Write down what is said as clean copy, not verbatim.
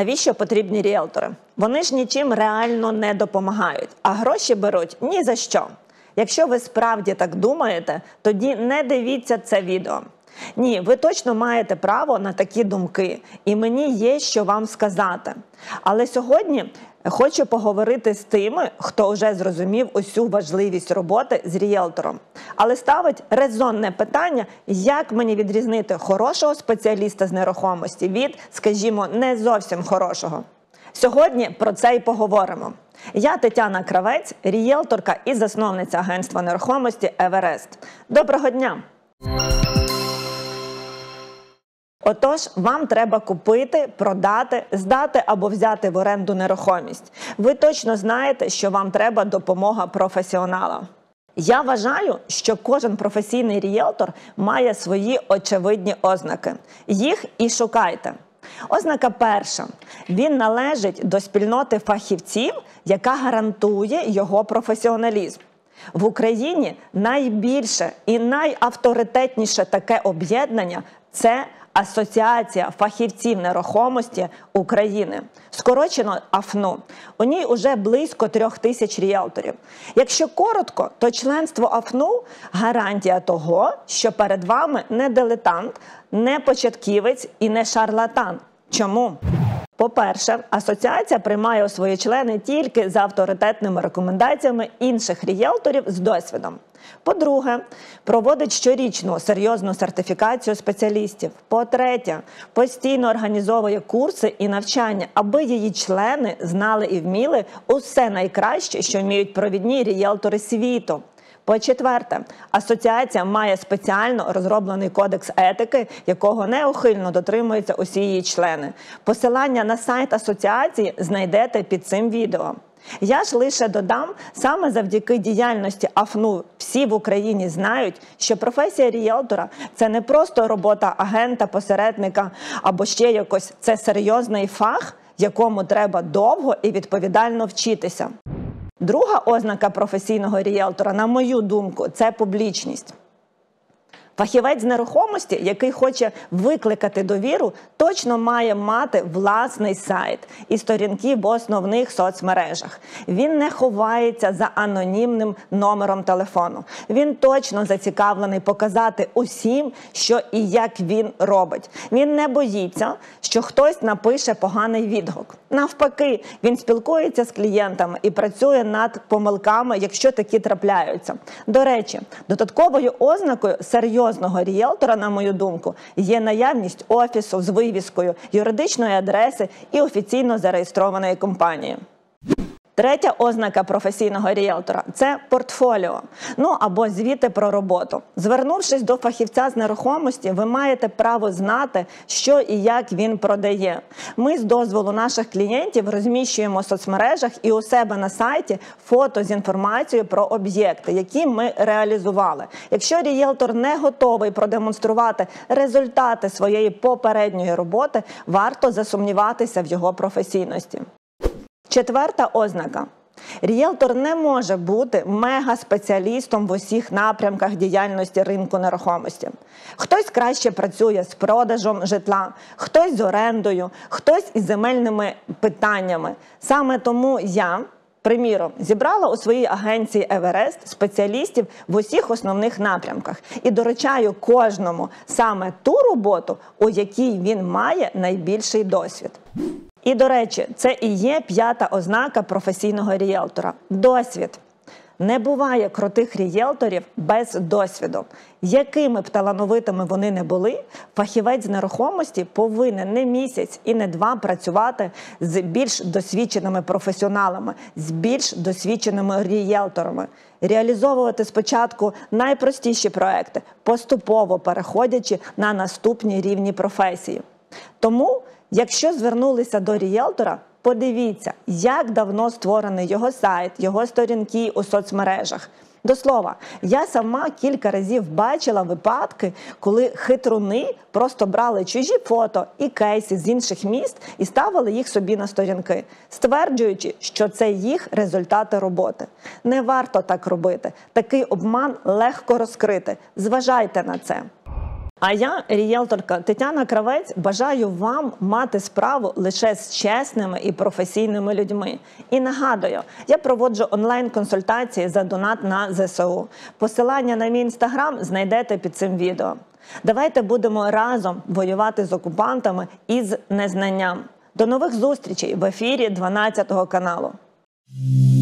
Навіщо потрібні ріелтори? Вони ж нічим реально не допомагають, а гроші беруть ні за що. Якщо ви справді так думаєте, тоді не дивіться це відео. Ні, ви точно маєте право на такі думки, і мені є що вам сказати. Але сьогодні хочу поговорити з тими, хто вже зрозумів усю важливість роботи з ріелтором. Але ставить резонне питання, як мені відрізнити хорошого спеціаліста з нерухомості від, скажімо, не зовсім хорошого. Сьогодні про це і поговоримо. Я Тетяна Кравець, ріелторка і засновниця агентства нерухомості «Еверест». Доброго дня! Отож, вам треба купити, продати, здати або взяти в оренду нерухомість. Ви точно знаєте, що вам треба допомога професіонала. Я вважаю, що кожен професійний ріелтор має свої очевидні ознаки. Їх і шукайте. Ознака перша. Він належить до спільноти фахівців, яка гарантує його професіоналізм. В Україні найбільше і найавторитетніше таке об'єднання – це Асоціація фахівців нерухомості України, скорочено АФНУ. У ній уже близько 3000 ріелторів. Якщо коротко, то членство АФНУ – гарантія того, що перед вами не дилетант, не початківець і не шарлатан. Чому? По-перше, асоціація приймає у свої члени тільки за авторитетними рекомендаціями інших ріелторів з досвідом. По-друге, проводить щорічну серйозну сертифікацію спеціалістів. По-третє, постійно організовує курси і навчання, аби її члени знали і вміли усе найкраще, що вміють провідні ріелтори світу. По-четверте, асоціація має спеціально розроблений кодекс етики, якого неухильно дотримуються усі її члени. Посилання на сайт асоціації знайдете під цим відео. Я ж лише додам, саме завдяки діяльності АФНУ всі в Україні знають, що професія ріелтора – це не просто робота агента, посередника або ще якось. Це серйозний фах, якому треба довго і відповідально вчитися. Друга ознака професійного ріелтора, на мою думку, це публічність. Фахівець з нерухомості, який хоче викликати довіру, точно має мати власний сайт і сторінки в основних соцмережах. Він не ховається за анонімним номером телефону. Він точно зацікавлений показати усім, що і як він робить. Він не боїться, що хтось напише поганий відгук. Навпаки, він спілкується з клієнтами і працює над помилками, якщо такі трапляються. До речі, додатковою ознакою серйозного ріелтора, на мою думку, є наявність офісу з вивіскою, юридичної адреси і офіційно зареєстрованої компанії. Третя ознака професійного ріелтора – це портфоліо, або звіти про роботу. Звернувшись до фахівця з нерухомості, ви маєте право знати, що і як він продає. Ми з дозволу наших клієнтів розміщуємо в соцмережах і у себе на сайті фото з інформацією про об'єкти, які ми реалізували. Якщо ріелтор не готовий продемонструвати результати своєї попередньої роботи, варто засумніватися в його професійності. Четверта ознака. Ріелтор не може бути мега-спеціалістом в усіх напрямках діяльності ринку нерухомості. Хтось краще працює з продажем житла, хтось з орендою, хтось із земельними питаннями. Саме тому я, приміром, зібрала у своїй агенції «Еверест» спеціалістів в усіх основних напрямках і доручаю кожному саме ту роботу, у якій він має найбільший досвід. І, до речі, це і є п'ята ознака професійного ріелтора – досвід. Не буває крутих ріелторів без досвіду. Якими б талановитими вони не були, фахівець з нерухомості повинен не місяць і не два працювати з більш досвідченими професіоналами, з більш досвідченими ріелторами. Реалізовувати спочатку найпростіші проекти, поступово переходячи на наступні рівні професії. Тому, якщо звернулися до ріелтора, подивіться, як давно створений його сайт, його сторінки у соцмережах. До слова, я сама кілька разів бачила випадки, коли хитруни просто брали чужі фото і кейси з інших міст і ставили їх собі на сторінки, стверджуючи, що це їх результати роботи. Не варто так робити. Такий обман легко розкрити. Зважайте на це. А я, рієлторка Тетяна Кравець, бажаю вам мати справу лише з чесними і професійними людьми. І нагадую, я проводжу онлайн-консультації за донат на ЗСУ. Посилання на мій інстаграм знайдете під цим відео. Давайте будемо разом воювати з окупантами і з незнанням. До нових зустрічей в ефірі 12 каналу.